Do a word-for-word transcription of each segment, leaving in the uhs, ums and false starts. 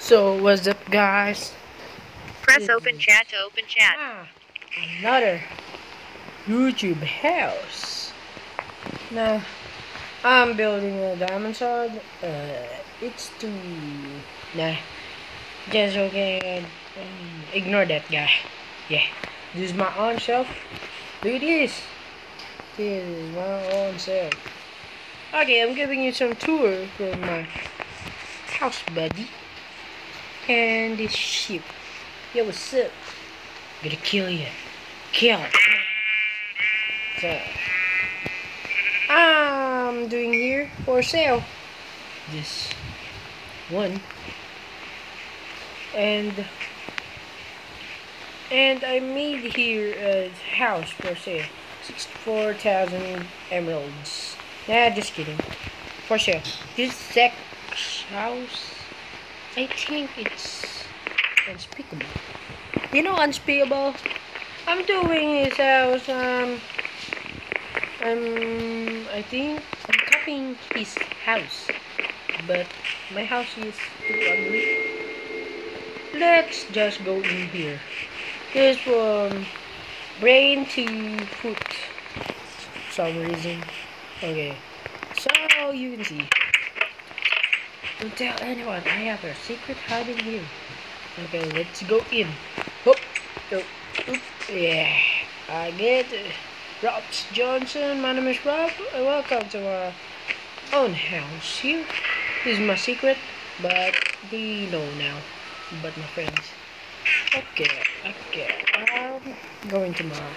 So what's up, guys? Press This open is chat to open chat. ah, another YouTube house. Now I'm building a diamond sword. Uh, it's too nah. Just okay. Um, ignore that guy. Yeah, this is my own self. Look at this. This is my own self. Okay, I'm giving you some tour from my house, buddy. And this sheep. Yo, what's up? Gonna kill you. Kill. So, I'm doing here for sale. This one. And and I made here a house for sale. sixty-four thousand emeralds. Nah, just kidding. For sale. This Zach's house, I think it's unspeakable. You know unspeakable? I'm doing his house, um, um, I think I'm copying his house, but my house is too ugly. Let's just go in here. This from brain to foot, for some reason. Okay, so you can see. Don't tell anyone, I have a secret hiding here. Okay, let's go in. Hop, go, oop, yeah. I get it. Rob Johnson, my name is Rob. Welcome to my own house here. This is my secret, but they know now. But my friends. Okay, okay. I'm going to my.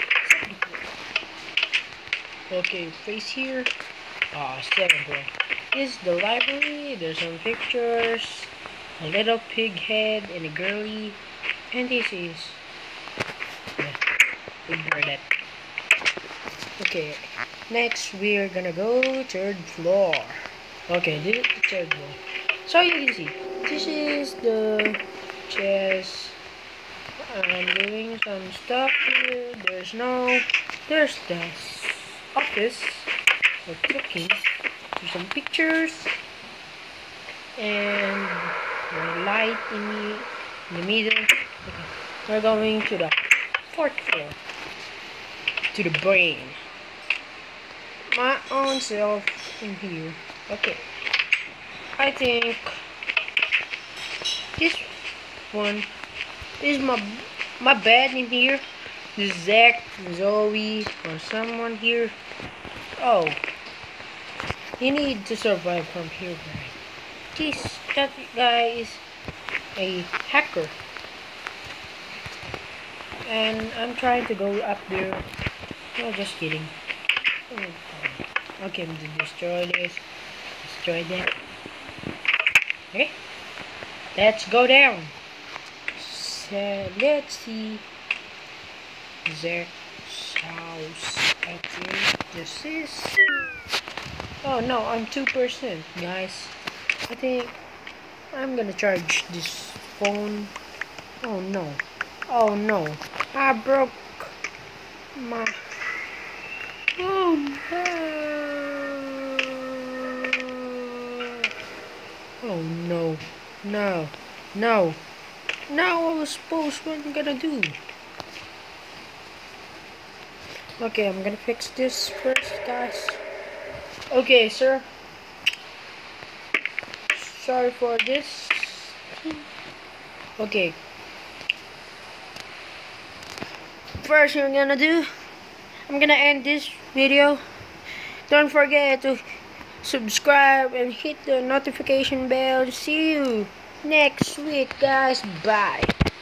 Okay, face here. Ah, seventh one. This is the library. There's some pictures. A little pig head and a girly. And this is. Yeah, ignore that. Okay, next we're gonna go third floor. Okay, this is the third floor. So you can see, this is the chest. I'm doing some stuff here. There's no, there's the office for cooking. There's some pictures and the light in the, in the middle. Okay. We're going to the fourth floor, to the brain. My own self in here. Okay, I think this one is my my bed in here. This Zach, Zoe, or someone here. Oh, you need to survive from here, right? This that guy is a hacker, and I'm trying to go up there. No, just kidding. Oh, okay, I'm gonna destroy this. Destroy that. Okay. Let's go down. So, let's see. Zach's house. I think this is. Oh no, I'm two percent, guys. I think I'm gonna charge this phone. Oh no. Oh no. I broke my. Oh no! Oh no! No! No! Now I was supposed what I'm gonna do. Okay, I'm gonna fix this first, guys. Okay, sir. Sorry for this. Okay. First, you're gonna do. I'm gonna end this video. Don't forget to subscribe and hit the notification bell. See you next week, guys. Bye.